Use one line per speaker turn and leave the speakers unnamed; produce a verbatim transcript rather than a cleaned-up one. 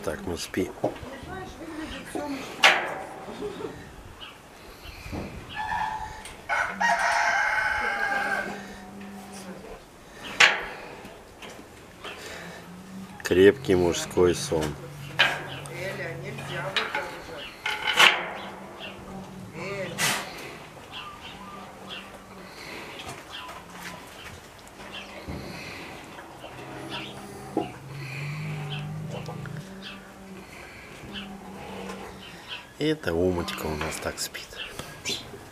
так мы спим. Крепкий мужской сон.
Эля, нельзя выдержать. Эль.
И эта умочка у нас так спит.